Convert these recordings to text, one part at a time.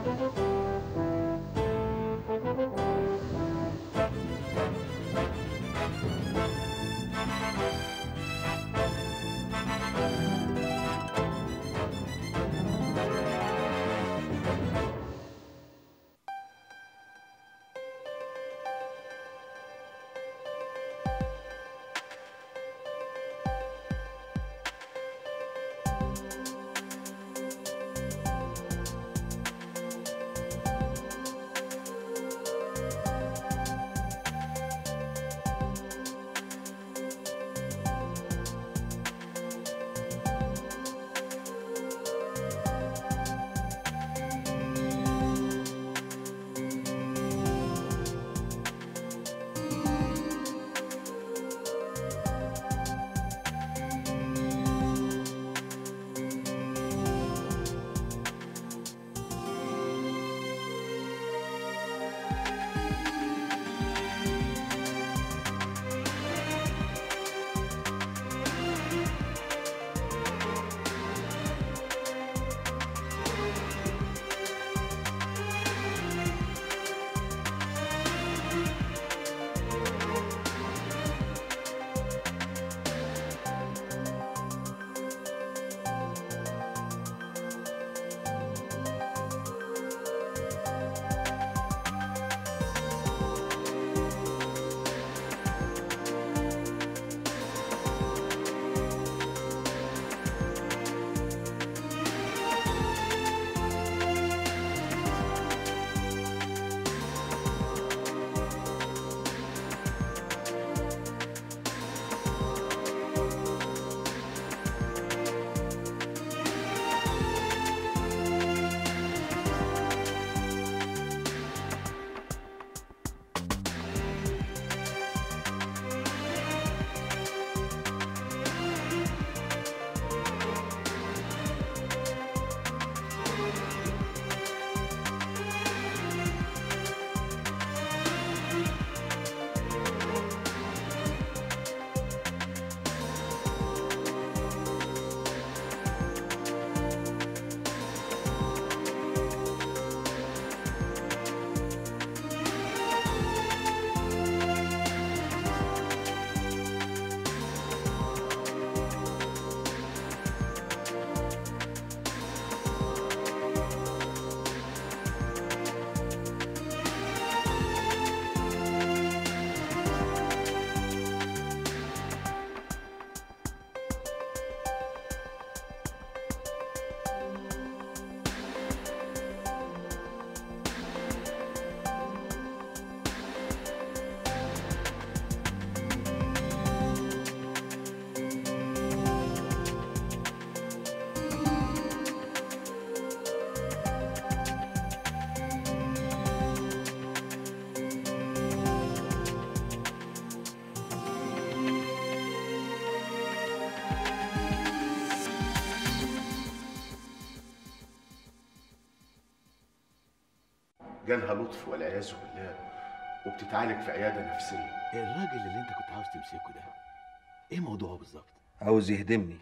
جالها لطف والعياذ بالله وبتتعالج في عياده نفسيه. الراجل اللي انت كنت عاوز تمسكه ده ايه موضوعه بالظبط؟ عاوز يهدمني،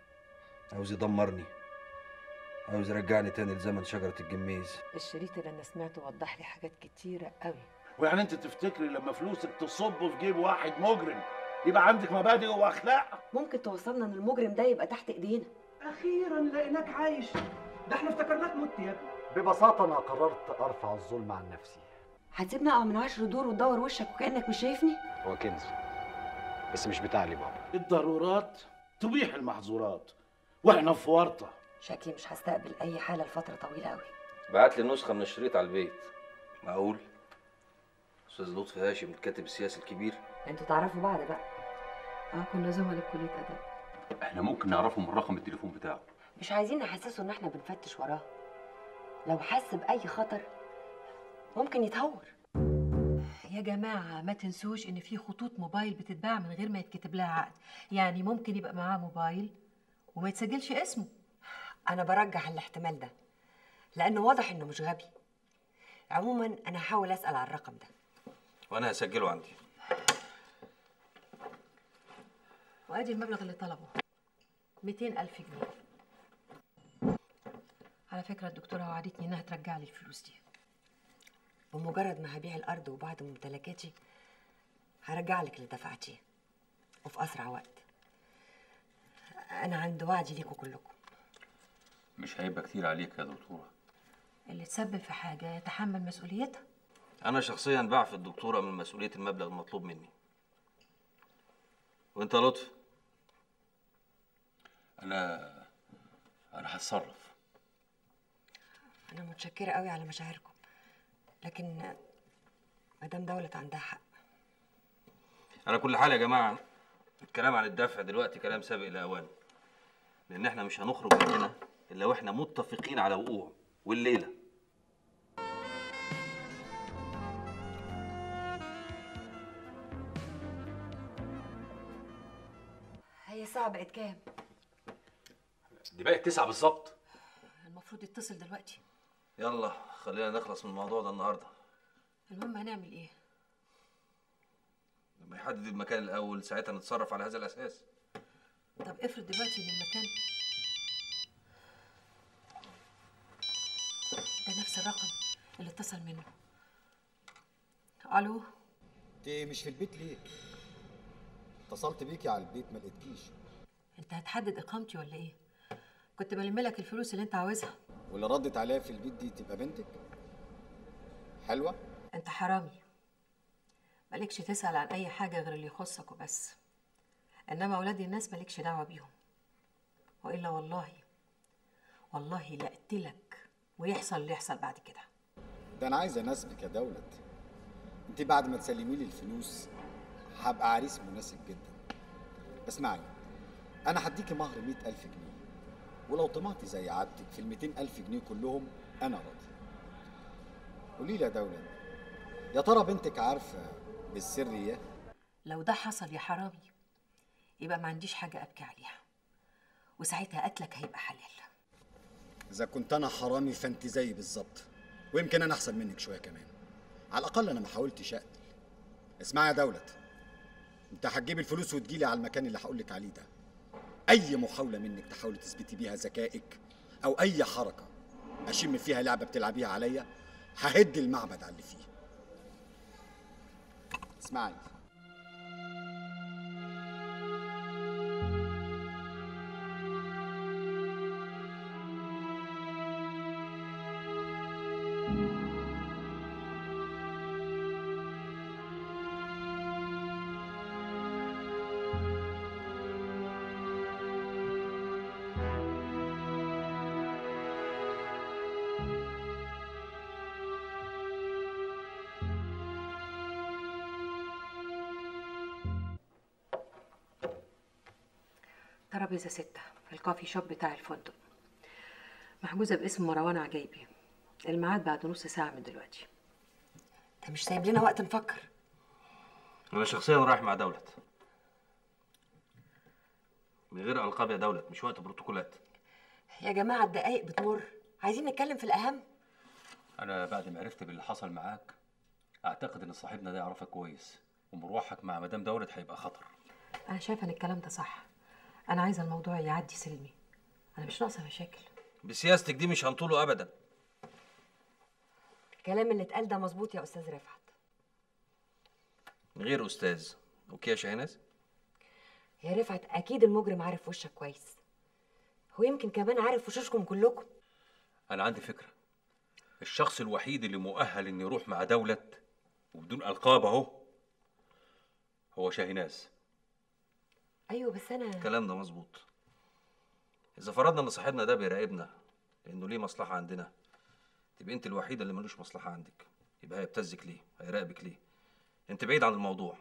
عاوز يدمرني، عاوز يرجعني تاني لزمن شجرة الجميز. الشريط اللي انا سمعته وضح لي حاجات كتيرة قوي. ويعني انت تفتكري لما فلوسك تصب في جيب واحد مجرم يبقى عندك مبادئ واخلاق؟ ممكن توصلنا ان المجرم ده يبقى تحت ايدينا. اخيرا لقيناك عايش، ده احنا افتكرناك مت يا ابني. ببساطة أنا قررت أرفع الظلم عن نفسي. هتسيبني أقع من 10 دور وتدور وشك وكأنك مش شايفني؟ هو كنز بس مش بتاع لي بابا. الضرورات تبيح المحظورات واحنا في ورطة. شكلي مش هستقبل أي حالة لفترة طويلة أوي. بعت لي نسخة من الشريط على البيت. معقول؟ أستاذ لطفي هاشم الكاتب السياسي الكبير؟ أنتوا تعرفوا بعض بقى؟ كنا زملاء في كلية أدب. احنا ممكن نعرفه من رقم التليفون بتاعه. مش عايزين نحسسه إن احنا بنفتش وراه. لو حس بأي خطر ممكن يتهور. يا جماعة ما تنسوش إن في خطوط موبايل بتتباع من غير ما يتكتب لها عقد، يعني ممكن يبقى معاه موبايل وما يتسجلش اسمه. أنا برجح الاحتمال ده لأنه واضح إنه مش غبي. عموما أنا هحاول أسأل على الرقم ده. وأنا هسجله عندي. وأدي المبلغ اللي طلبه 200,000 جنيه. على فكره الدكتوره وعدتني انها ترجع لي الفلوس دي. بمجرد ما هبيع الارض وبعض ممتلكاتي هرجع لك اللي دفعتيه وفي اسرع وقت. انا عند وعدي ليكوا كلكم. مش هيبقى كتير عليك يا دكتورة. اللي تسبب في حاجه يتحمل مسؤوليتها. انا شخصيا بعفي الدكتوره من مسؤوليه المبلغ المطلوب مني. وانت يا لطفي؟ انا هتصرف. انا متشكره قوي على مشاعركم، لكن مدام دولت عندها حق. على كل حال يا جماعه، الكلام عن الدفع دلوقتي كلام سابق لاوانه، لان احنا مش هنخرج من هنا الا واحنا متفقين على وقوع والليله. هي الساعه بقت كام؟ دي بقت 9 بالظبط. المفروض يتصل دلوقتي. يلا خلينا نخلص من الموضوع ده النهارده. المهم هنعمل ايه؟ لما يحدد المكان الاول ساعتها نتصرف على هذا الاساس. طب افرض دلوقتي ان المكان ده نفس الرقم اللي اتصل منه. الو؟ انت مش في البيت ليه؟ اتصلت بيكي على البيت ما لقيتكيش. انت هتحدد اقامتي ولا ايه؟ كنت بلم لك الفلوس اللي انت عاوزها. واللي ردت عليها في البيت دي تبقى بنتك؟ حلوه؟ انت حرامي، مالكش تسأل عن اي حاجة غير اللي يخصك وبس. انما اولاد الناس مالكش دعوة بيهم، والا والله لا اقتلك ويحصل اللي يحصل بعد كده. ده انا عايز اناسبك يا دولت. انت بعد ما تسلمي لي الفلوس هبقى عريس مناسب جدا. اسمعي، انا هديكي مهر 100,000 جنيه، ولو طمعتي زي عادتك في ال 200,000 جنيه كلهم انا راضي. قولي لي يا دولت، يا ترى بنتك عارفه بالسر ايه؟ لو ده حصل يا حرامي يبقى ما عنديش حاجة ابكي عليها، وساعتها قتلك هيبقى حلال. اذا كنت انا حرامي فانت زيي بالظبط، ويمكن انا احسن منك شويه كمان. على الاقل انا ما حاولتش اقتل. اسمعي يا دولت، انت هتجيبي الفلوس وتجيلي على المكان اللي هقول لك عليه ده. اي محاوله منك تحاولي تثبتي بيها ذكائك او اي حركه اشم فيها لعبه بتلعبيها عليا ههد المعبد على اللي فيه. اسمعي، ترابيزة 6 في الكافي شوب بتاع الفندق، محجوزة باسم مروان عجايبي. الميعاد بعد نص ساعة من دلوقتي. انت مش سايب لنا وقت نفكر؟ انا شخصيا رايح مع دولت من غير القاب يا دولت، مش وقت بروتوكولات. يا جماعه الدقايق بتمر، عايزين نتكلم في الاهم. انا بعد ما عرفت باللي حصل معاك اعتقد ان صاحبنا ده يعرفك كويس، ومروحك مع مدام دولت هيبقى خطر. انا شايفة ان الكلام ده صح. انا عايزة الموضوع يعدي سلمي، انا مش ناقصة مشاكل. بسياستك دي مش هنطوله ابدا. الكلام اللي اتقال ده مظبوط يا استاذ رفعت. من غير استاذ. اوكي يا شاهناز؟ يا رفعت اكيد المجرم عارف وشك كويس، هو يمكن كمان عارف وشوشكم كلكم. انا عندي فكره، الشخص الوحيد اللي مؤهل انه يروح مع دولت وبدون القاب اهو هو شاهناز. ايوه بس انا الكلام ده مظبوط. اذا فرضنا ان صاحبنا ده بيراقبنا لانه ليه مصلحه عندنا، تبقى انت الوحيده اللي ملوش مصلحه عندك. يبقى هيبتزك ليه؟ هيراقبك ليه؟ انت بعيد عن الموضوع.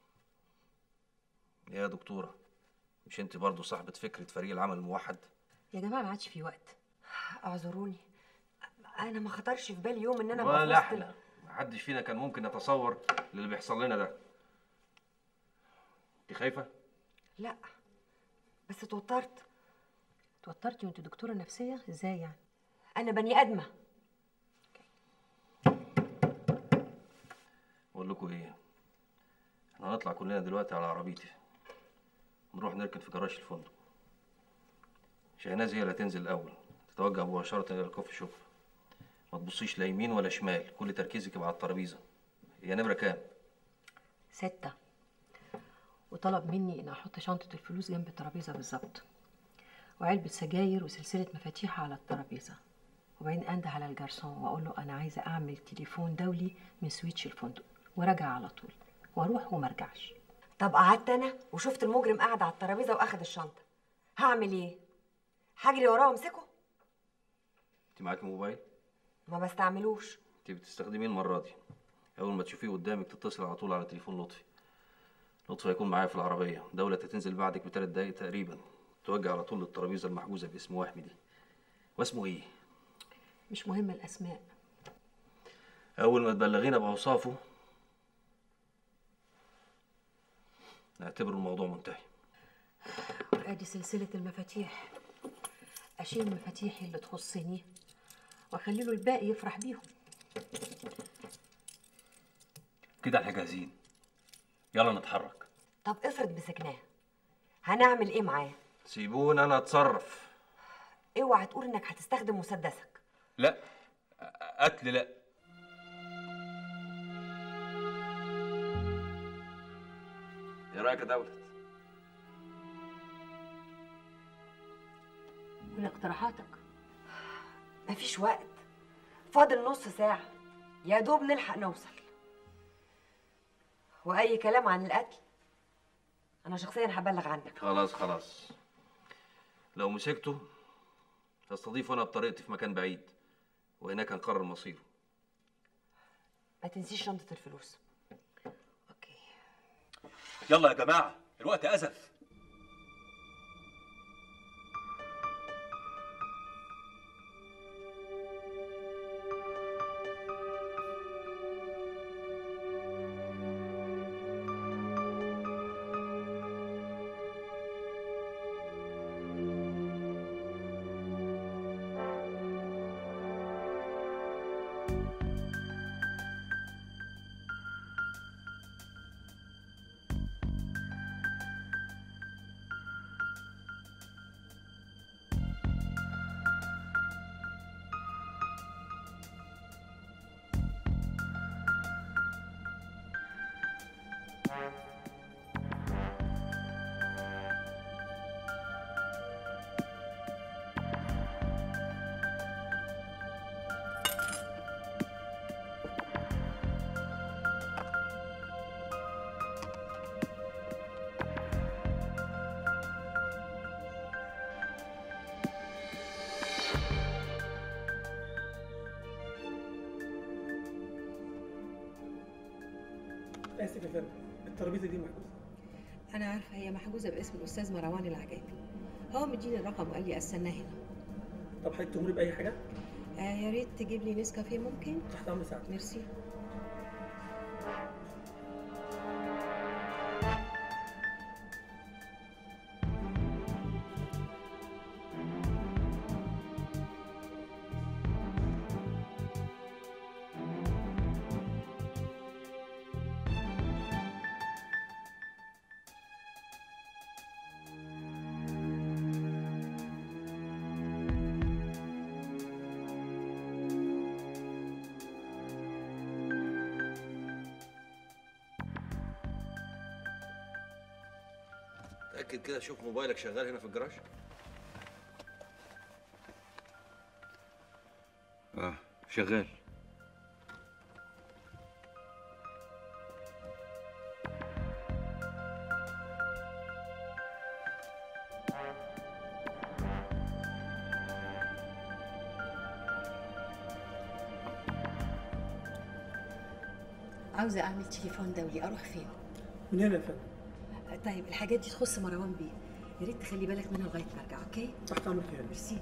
يا دكتوره، مش انت برضه صاحبه فكره فريق العمل الموحد؟ يا جماعة ما عادش في وقت. اعذروني، انا ما خطرش في بالي يوم ان انا ولا احنا، محدش فينا كان ممكن يتصور اللي بيحصل لنا ده. انت خايفه؟ لا بس اتوترت. توترتي وانت دكتورة نفسية؟ ازاي يعني؟ انا بني ادمه. بقول لكم ايه، احنا هنطلع كلنا دلوقتي على عربيتي نروح نركن في جراج الفندق. شاهناز هي اللي هتنزل الاول توجه مباشرة إلى الكوفي شوب. ما تبصيش لا يمين ولا شمال، كل تركيزك يبقى على الترابيزة. هي نمرة كام؟ 6. وطلب مني إن أحط شنطة الفلوس جنب الترابيزة بالظبط، وعلبة سجاير وسلسلة مفاتيح على الترابيزة، وبعدين أنده على الجرسون وأقول له أنا عايزة أعمل تليفون دولي من سويتش الفندق، وراجع على طول وأروح وما أرجعش. طب قعدت انا وشفت المجرم قاعد على الترابيزه واخد الشنطه، هعمل ايه؟ هجري وراه وامسكه؟ أنت معاكي موبايل؟ ما بستعملوش. أنت بتستخدميه المرة دي. أول ما تشوفيه قدامك تتصل على طول على تليفون لطفي. لطفي هيكون معايا في العربية، دولة هتنزل بعدك ب3 دقايق تقريبا. توجه على طول للترابيزة المحجوزة باسم وهمي دي. واسمه إيه؟ مش مهم الأسماء. أول ما تبلغينا بأوصافه نعتبر الموضوع منتهي. ادي سلسلة المفاتيح، اشيل مفاتيحي اللي تخصني واخلي له الباقي يفرح بيهم. كده احنا جاهزين، يلا نتحرك. طب افرض مسكناه، هنعمل ايه معاه؟ سيبوني أنا أتصرف. اوعى تقول انك هتستخدم مسدسك. لا، قتل لا. إيه رأيك يا دولة؟ قول اقتراحاتك. مفيش وقت، فاضل نص ساعة يا دوب نلحق نوصل. وأي كلام عن القتل أنا شخصيا هبلغ عنك. خلاص. لو مسكته هستضيفه أنا بطريقتي في مكان بعيد، وهناك هنقرر مصيره. ما تنسيش شنطة الفلوس. اوكي. يلا يا جماعة، الوقت أزف. اسف يا فندم، الترابيزه دي محجوزه. انا عارفه هي محجوزه باسم الاستاذ مروان العجيبي. هو مديني الرقم وقال لي استناه هنا. طب حضرتك تمري باي حاجه؟ يا ريت تجيب لي نسكافيه ممكن. تحت امر ساعتك. ميرسي. تأكد كده، شوف موبايلك شغال هنا في الجراج. شغال. عاوزه اعمل تليفون دولي، اروح فين؟ من هنا يا فندم. طيب الحاجات دي تخص مروان بيه، يا ريت تخلي بالك منها لغايه ما ارجع. اوكي؟ تحت امرك يا فندم. ميرسي.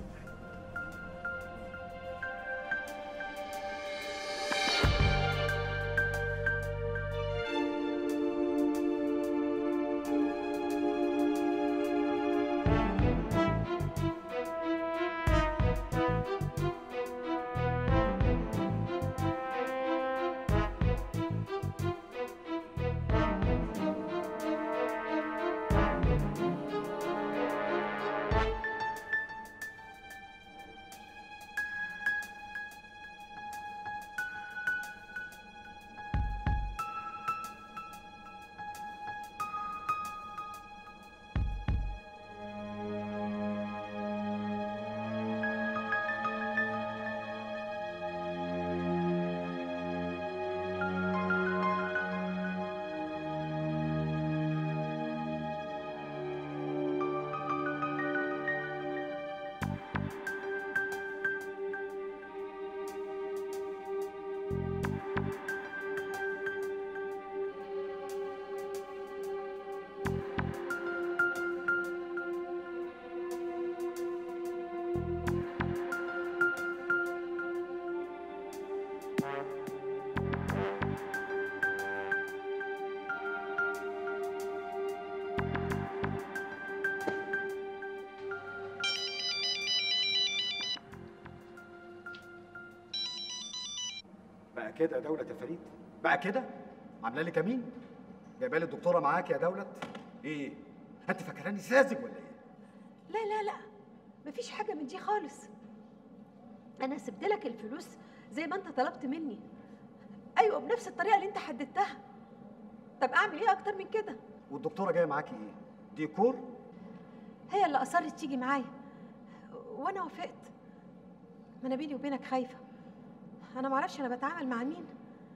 بقى كده يا دولت يا فريد؟ بقى كده؟ عامله لي كمين؟ جايبه لي الدكتوره معاك يا دولت؟ ايه؟ انت فاكراني ساذج ولا ايه؟ لا لا لا، مفيش حاجة من دي خالص. أنا سبت لك الفلوس زي ما أنت طلبت مني. أيوة، بنفس الطريقة اللي أنت حددتها. طب أعمل إيه أكتر من كده؟ والدكتوره جايه معاكي ايه؟ ديكور؟ هي اللي أصرت تيجي معايا وأنا وافقت. ما أنا بيني وبينك خايفة. أنا معرفش أنا بتعامل مع مين.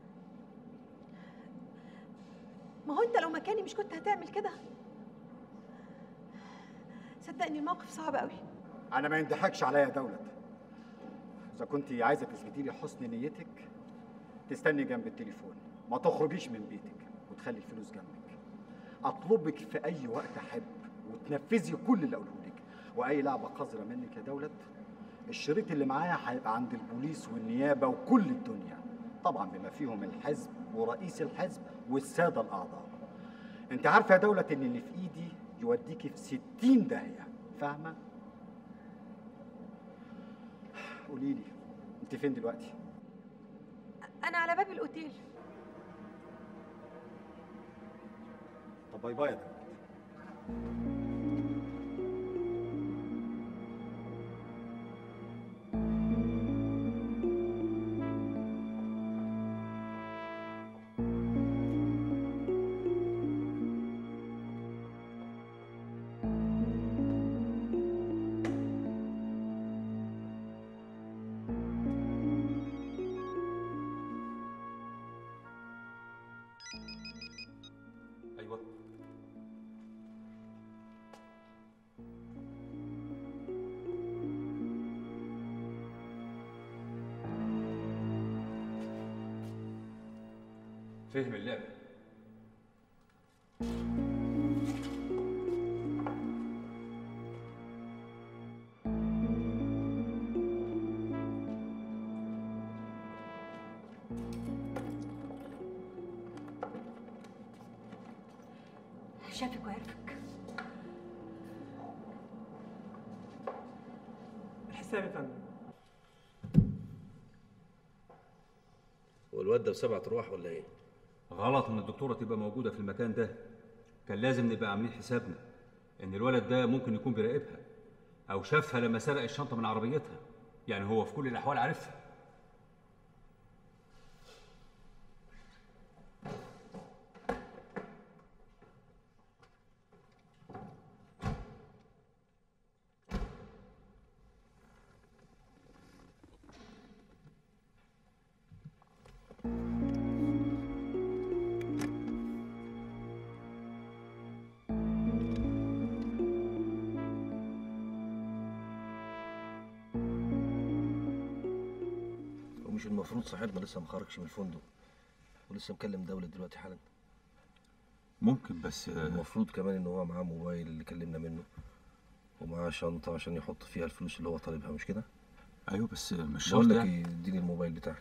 ما هو أنت لو مكاني مش كنت هتعمل كده. صدقني الموقف صعب قوي. انا ما يندحكش عليا يا دولت. اذا كنت عايزه تثبتي لي حسن نيتك تستني جنب التليفون، ما تخرجيش من بيتك وتخلي الفلوس جنبك. اطلبك في اي وقت احب وتنفذي كل اللي اقوله لك. واي لعبه قذره منك يا دولت، الشريط اللي معايا هيبقى عند البوليس والنيابه وكل الدنيا، طبعا بما فيهم الحزب ورئيس الحزب والساده الاعضاء. انت عارفه يا دولت ان اللي في ايدي يوديكي في 60 داهيه، فاهمه؟ قولي لي انت فين دلوقتي؟ أنا على باب الأوتيل. طب باي باي يا دولت. ايوه. فهم اللعبه. شافك وعرفك. الحساب يا فندم. والواد ده بسبعة ارواح ولا ايه؟ غلط ان الدكتوره تبقى موجوده في المكان ده. كان لازم نبقى عاملين حسابنا ان الولد ده ممكن يكون بيراقبها او شافها لما سرق الشنطه من عربيتها. يعني هو في كل الاحوال عارفها. ومش المفروض صاحبنا لسه ما خرجش من الفندق ولسه مكلم دولة دلوقتي حالا؟ ممكن، بس المفروض كمان ان هو معاه موبايل اللي كلمنا منه ومعاه شنطة عشان يحط فيها الفلوس اللي هو طالبها، مش كده؟ ايوه بس مش شرط. بقول لك يعني ايه، اديني الموبايل بتاعك.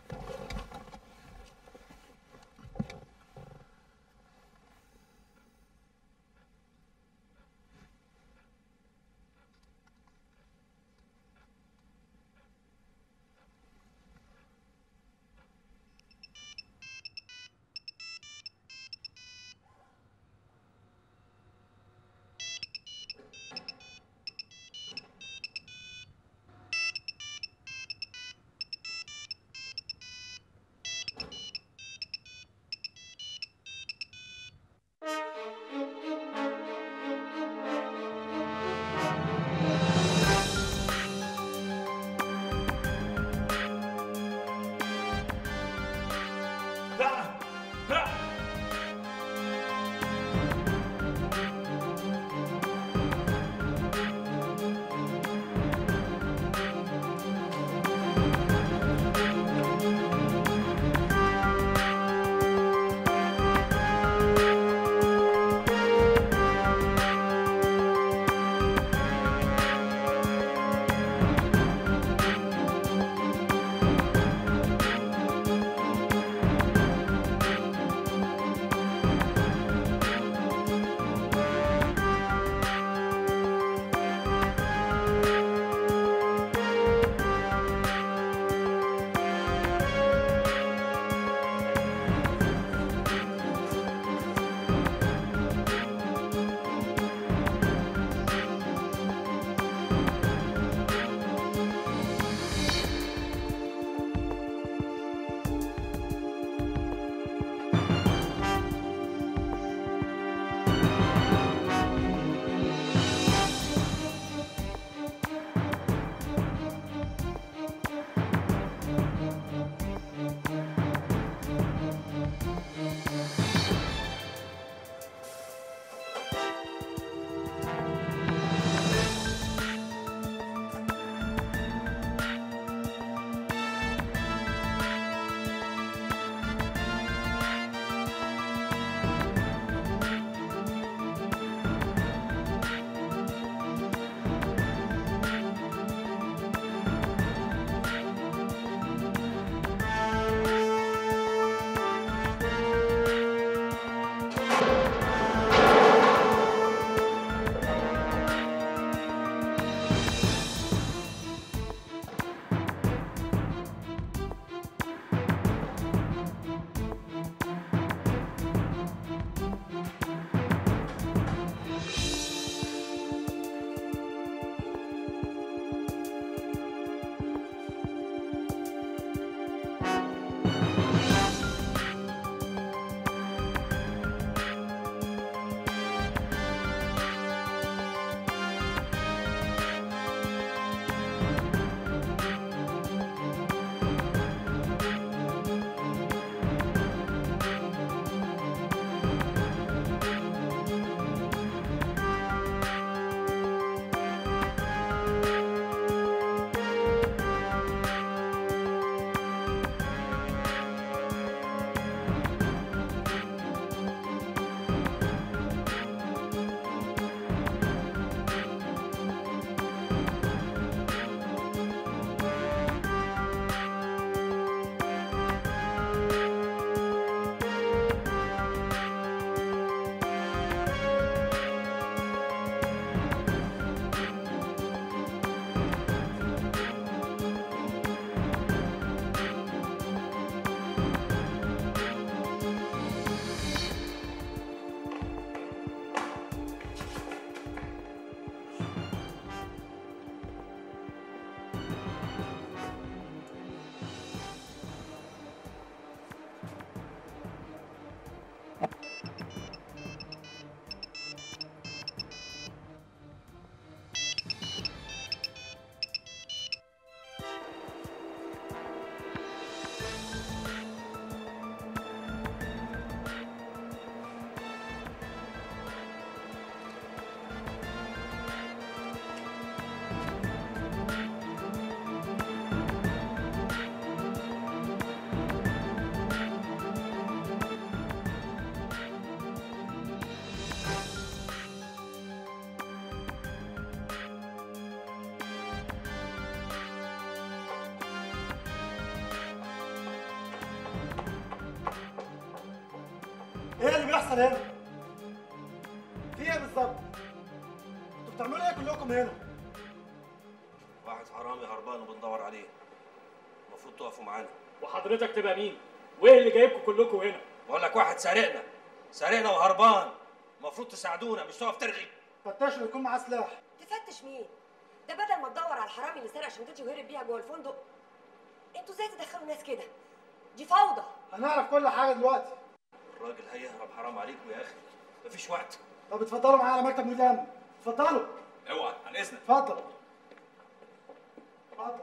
بيحصل هنا؟ في ايه بالظبط؟ انتوا بتعملوا ايه كلكم هنا؟ واحد حرامي هربان وبندور عليه. المفروض تقفوا معانا. وحضرتك تبقى مين؟ وايه اللي جايبكم كلكم هنا؟ بقول لك واحد سارقنا وهربان. المفروض تساعدونا مش تقف ترغي. فتشوا يكون معاه سلاح. تفتش مين؟ ده بدل ما تدور على الحرامي اللي سرق شنطتي وهرب بيها جوه الفندق. انتوا ازاي تدخلوا ناس كده؟ دي فوضى. هنعرف كل حاجه دلوقتي. الراجل هيهرب، حرام عليكم يا اخي، مفيش وقت. طب اتفضلوا معايا على مكتب مدير الامن. اتفضلوا. اوعى عن اذنك. اتفضل. اتفضل.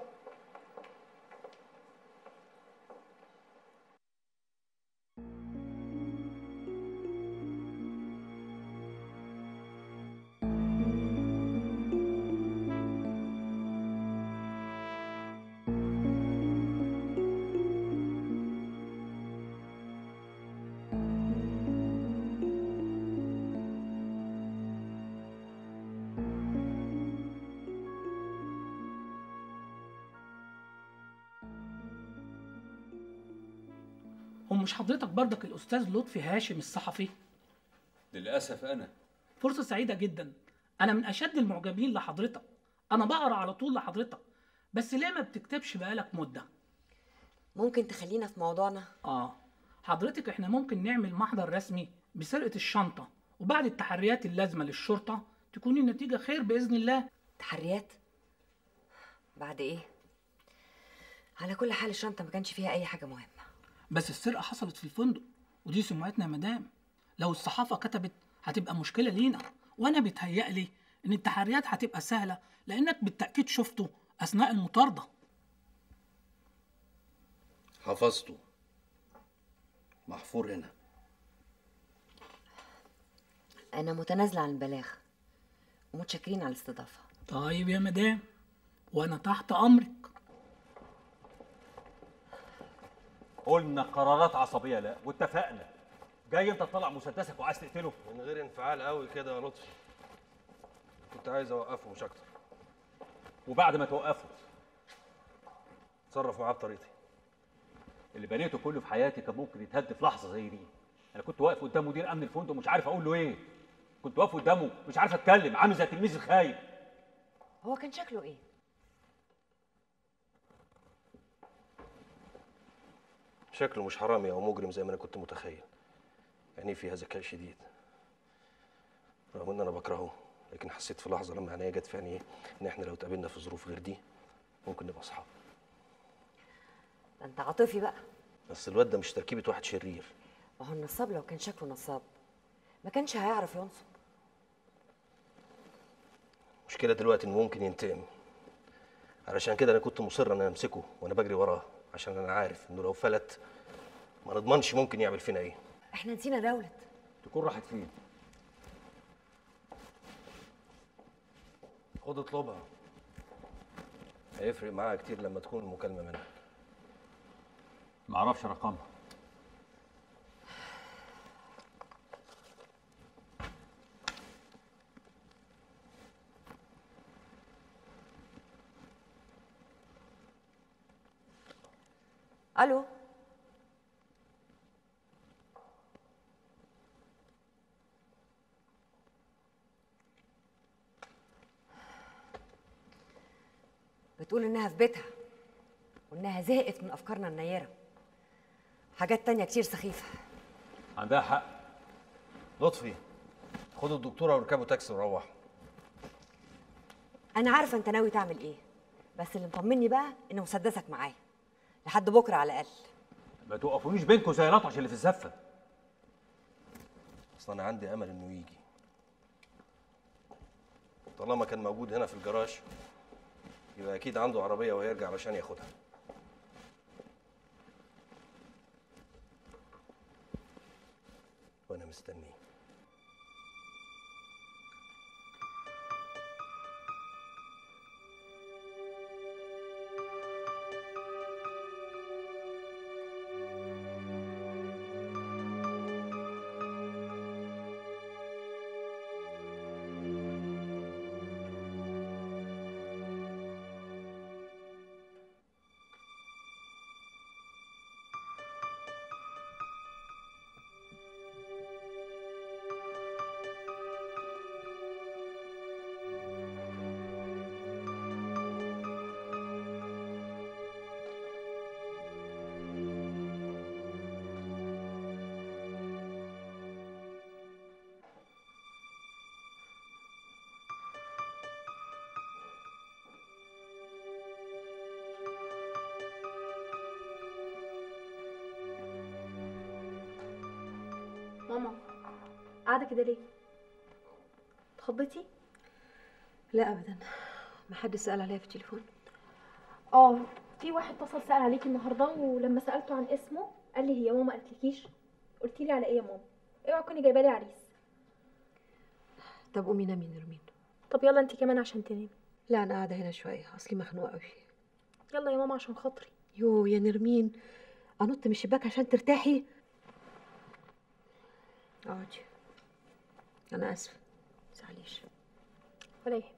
مش حضرتك برضك الاستاذ لطفي هاشم الصحفي؟ للاسف انا. فرصه سعيده جدا. انا من اشد المعجبين لحضرتك. انا بقرا على طول لحضرتك. بس ليه ما بتكتبش بقالك مده؟ ممكن تخلينا في موضوعنا؟ حضرتك احنا ممكن نعمل محضر رسمي بسرقه الشنطه، وبعد التحريات اللازمه للشرطه تكون النتيجه خير باذن الله. تحريات؟ بعد ايه؟ على كل حال الشنطه ما كانش فيها اي حاجه مهمه. بس السرقه حصلت في الفندق، ودي سمعتنا يا مدام. لو الصحافه كتبت هتبقى مشكله لينا، وانا بيتهيألي ان التحريات هتبقى سهله لانك بالتاكيد شفته اثناء المطارده. حفظته محفور هنا. انا متنازله عن البلاغ ومتشكرين على الاستضافه. طيب يا مدام، وانا تحت امرك. قلنا قرارات عصبيه لا، واتفقنا. جاي انت تطلع مسدسك وعايز تقتله من غير انفعال قوي كده يا لطفي. كنت عايز اوقفه مش اكتر. وبعد ما توقفه اتصرف معاه بطريقتي. اللي بنيته كله في حياتي كان ممكن يتهد في لحظه زي دي. انا كنت واقف قدام مدير امن الفندق مش عارف اقول له ايه. كنت واقف قدامه مش عارف اتكلم، عامل زي التلميذ الخايب. هو كان شكله ايه؟ شكله مش حرامي او مجرم زي ما انا كنت متخيل. يعني فيها ذكاء شديد. رغم ان انا بكرهه، لكن حسيت في لحظه لما عينيا جت في عينيه ان احنا لو اتقابلنا في ظروف غير دي ممكن نبقى اصحاب. ده انت عاطفي بقى. بس الواد ده مش تركيبه واحد شرير. ما هو النصاب لو كان شكله نصاب ما كانش هيعرف ينصب. المشكله دلوقتي انه ممكن ينتقم. علشان كده انا كنت مصر ان انا امسكه وانا بجري وراه، عشان انا عارف انه لو فلت ما نضمنش ممكن يعمل فينا ايه. احنا نسينا دولت. تكون راحت فين؟ خد اطلبها. هيفرق معاها كتير لما تكون المكالمه منك. معرفش رقمها. الو. بتقول انها في بيتها وانها زهقت من افكارنا النيره. حاجات تانية كتير سخيفه. عندها حق. لطفي خدوا الدكتوره واركبوا تاكسي وروحوا. انا عارفه انت ناوي تعمل ايه، بس اللي مطمني بقى ان مسدسك معايا لحد بكره على الاقل. ما توقفونيش بينكم زي لطش اللي في الزفه. اصل انا عندي امل انه يجي. طالما كان موجود هنا في الجراج يبقى اكيد عنده عربيه وهيرجع علشان ياخدها. وانا مستنيه. ماما قاعده كده ليه؟ اتخضيتي؟ لا ابدا، ما حد سأل عليا في التليفون. في واحد اتصل سأل عليكي النهارده، ولما سألته عن اسمه قال لي هي ماما قالتلكيش؟ قلت لي على ايه يا ماما؟ اوعي تكوني جايبه لي عريس. طب قومي نامي نرمين. طب يلا انت كمان عشان تنامي. لا انا قاعده هنا شويه، اصلي مخنوقه قوي. يلا يا ماما عشان خاطري. يو يا نرمين، انط من الشباك عشان ترتاحي. اقعدي. انا اسفه، متزعليش. ولا يهمك.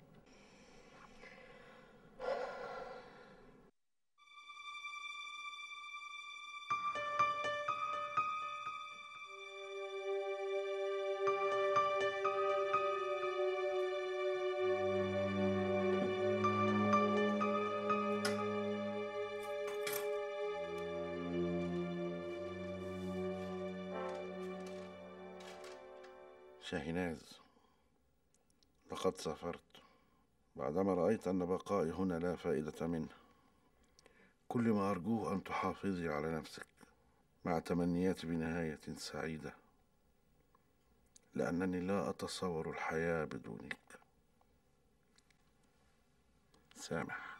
شاهناز، لقد سافرت بعدما رأيت أن بقائي هنا لا فائدة منه. كل ما أرجوه أن تحافظي على نفسك مع تمنياتي بنهاية سعيدة، لأنني لا أتصور الحياة بدونك. سامح.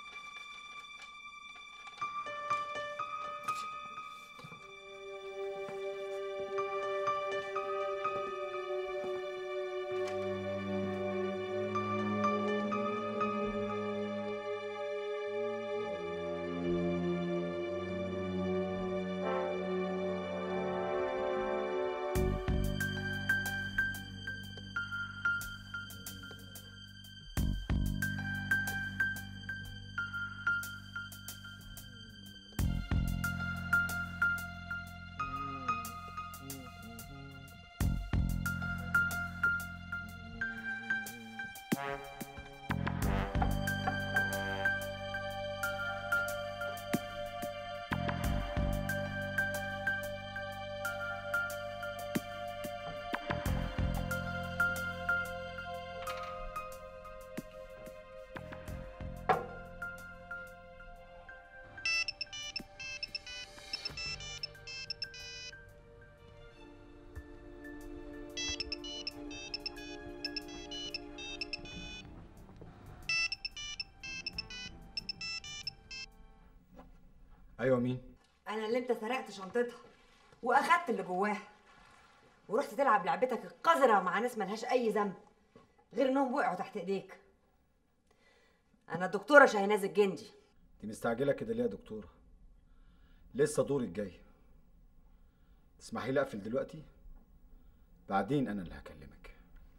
ايوه مين؟ انا اللي انت سرقت شنطتها واخدت اللي جواها ورحت تلعب لعبتك القذره مع ناس ملهاش اي ذنب غير انهم وقعوا تحت ايديك. انا الدكتوره شاهناز الجندي. انت مستعجله كده ليه يا دكتوره؟ لسه دورك جاي. تسمحي لي اقفل دلوقتي؟ بعدين انا اللي هكلمك.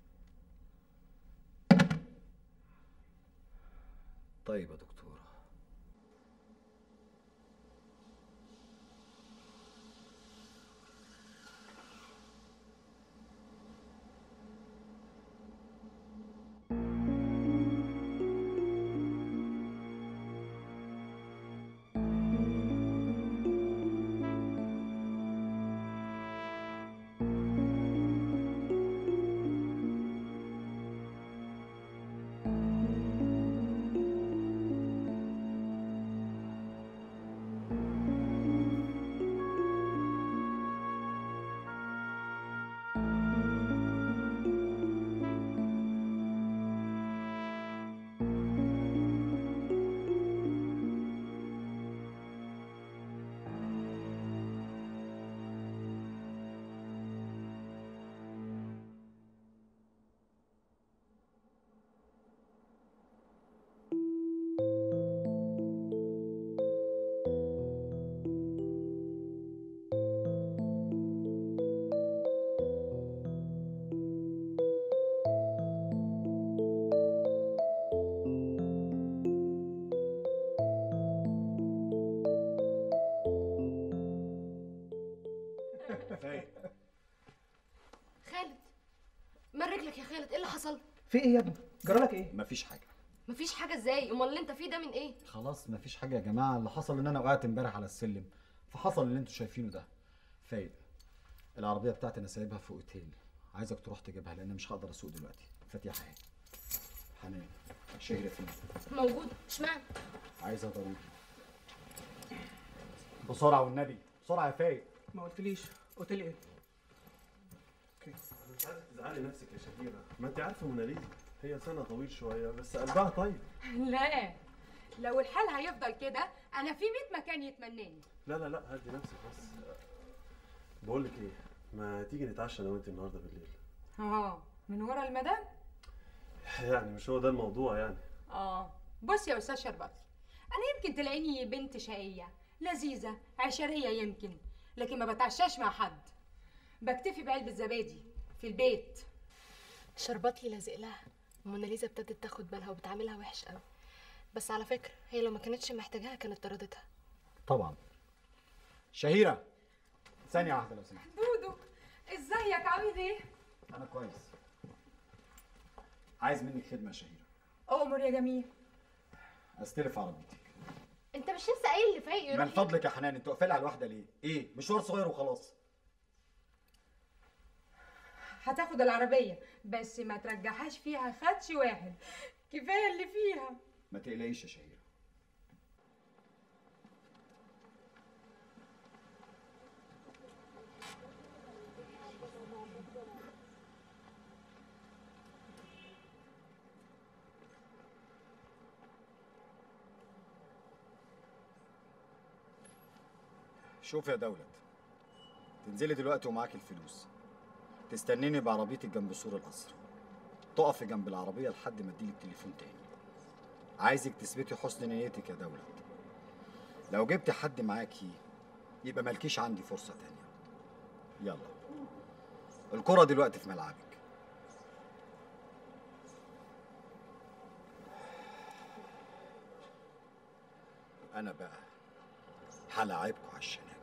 طيب يا دكتوره. خالد، من رجلك يا خالد؟ ايه اللي حصل؟ في ايه يا ابني؟ جرالك ايه؟ مفيش حاجه. مفيش حاجه ازاي؟ امال اللي انت فيه ده من ايه؟ خلاص مفيش حاجه يا جماعه، اللي حصل ان انا وقعت امبارح على السلم فحصل اللي انتوا شايفينه ده. فايد، العربيه بتاعتي انا سايبها في اوتيل، عايزك تروح تجيبها لان مش هقدر اسوق دلوقتي. فاتيحه اهي. حنان، شهرة فين؟ موجوده. اشمعنى؟ عايزها ضروري. بسرعه والنبي، بسرعه يا فايد. ما قلتليش اوتيل ايه؟ مش عايزك تزعلي نفسك يا شهيرة، ما انت عارفة موناليزا هي سنة طويل شوية بس قلبها طيب. لا، لو الحال هيفضل كده انا في 100 مكان يتمناني. لا لا لا هدي نفسك بس. بقول لك ايه، ما تيجي نتعشى انا وانت النهارده بالليل؟ من ورا المدام؟ يعني مش هو ده الموضوع يعني. بص يا استاذ شربطي، انا يمكن تلاقيني بنت شقيه لذيذه عشريه يمكن، لكن ما بتعشاش مع حد، بكتفي بعلبه زبادي في البيت. شربطي لازق لها، موناليزا ابتدت تاخد بالها وبتعاملها وحش قوي، بس على فكره هي لو ما كانتش محتاجاها كانت طردتها. طبعا. شهيرة ثانية واحدة لو سمحت. دودو ازيك عامل ايه؟ أنا كويس. عايز منك خدمة يا شهيرة. أؤمر يا جميل. استلف عربيتك. انت مش لسه قايل اللي فايق يروح؟ من فضلك يا حنان، انت واقفه على الواحدة ليه؟ ايه؟ مشوار صغير وخلاص. هتاخد العربيه بس ما ترجعهاش فيها خدش واحد، كفايه اللي فيها. ما تقلقيش يا شهيرة. شوف يا دولت، تنزلي دلوقتي ومعاك الفلوس، تستنيني بعربيتك جنب سور القصر، تقفي جنب العربية لحد ما اديلك تليفون تاني. عايزك تثبتي حسن نيتك يا دولت. لو جبت حد معاكي يبقى مالكيش عندي فرصة تانية. يلا، الكرة دلوقتي في ملعبك. أنا بقى هلاعبكوا على الشناكل.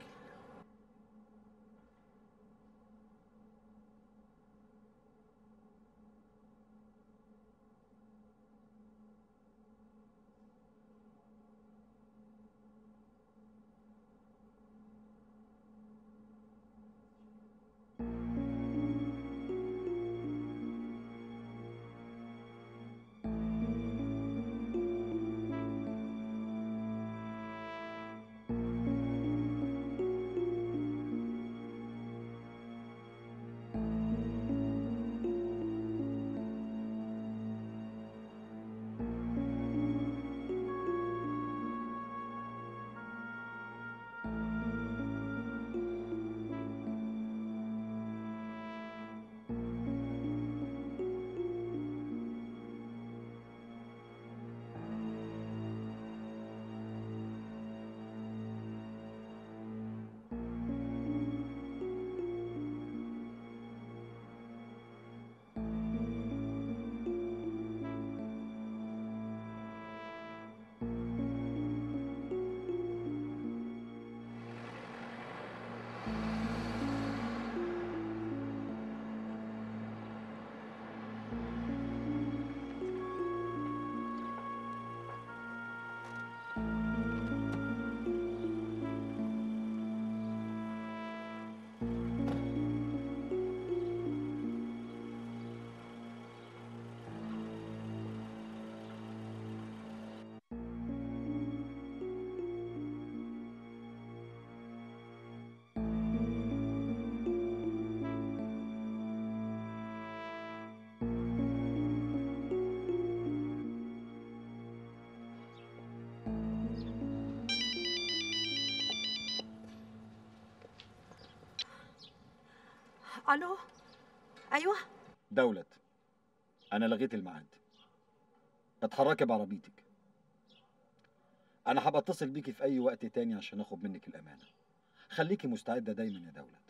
الو. ايوه دولت، انا لغيت الميعاد، اتحركي بعربيتك. انا هبقى اتصل بيكي في اي وقت تاني عشان اخد منك الامانه. خليكي مستعده دايما يا دولت.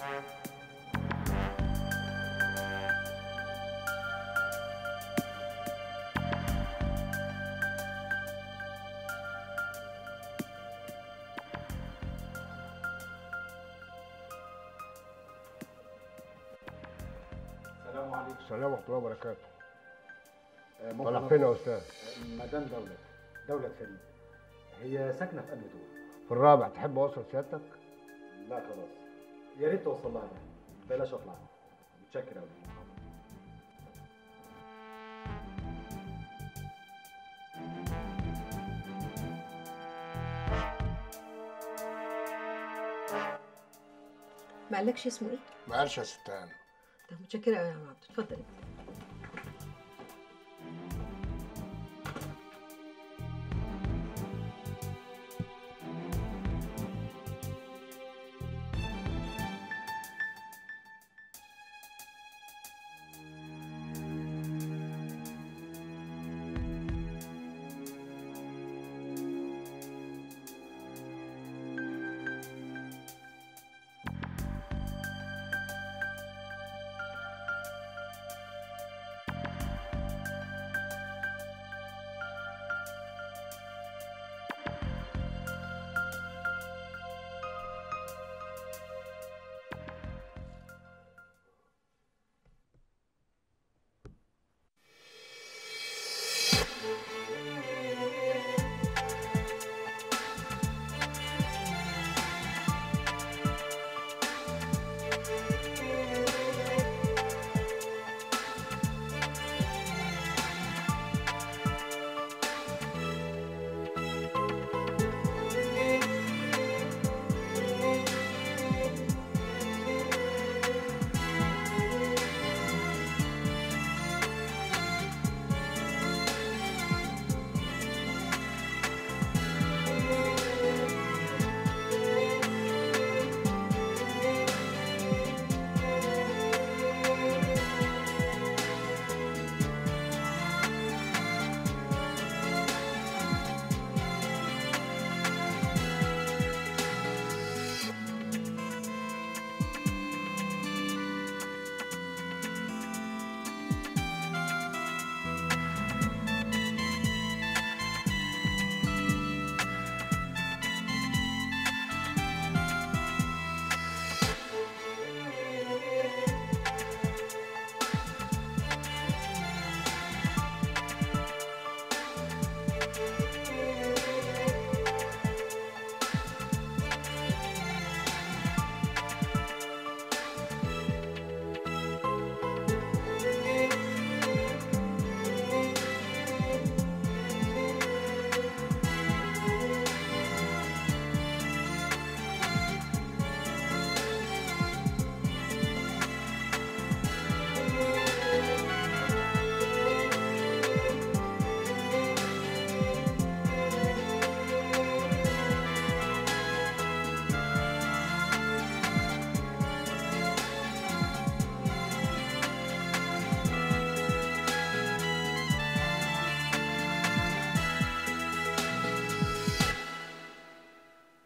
السلام عليكم. السلام ورحمة الله وبركاته. ممكن طالع فين يا أستاذ؟ مدام دولة فريد. هي ساكنة في أنهي دور؟ في الرابع. تحب أوصل سيادتك؟ لا خلاص. يا ريت توصل لها يعني. بلاش أطلع. متشكر أوي. ما قالكش اسمه ايه؟ ما قالش يا ستان. طب متشكرة قوي يا عم عبد، اتفضل.